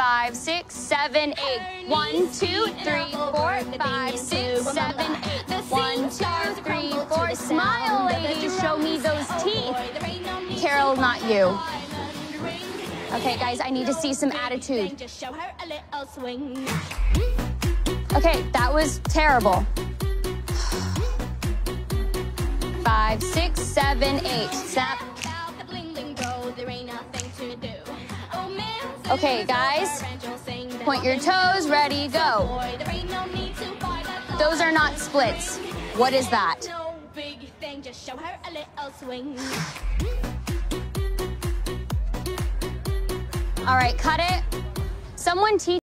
5, 6, 7, 8. 1, 2, 3, 4, 5, 6, 7, 8. 1, 2, 3, 4. Smile, ladies. Show me those teeth. Carol, not you. Okay, guys, I need to see some attitude. Okay, that was terrible. 5, 6, 7, 8. Snap. Okay, guys, point your toes, ready, go. Those are not splits. What is that? All right, cut it. Someone teach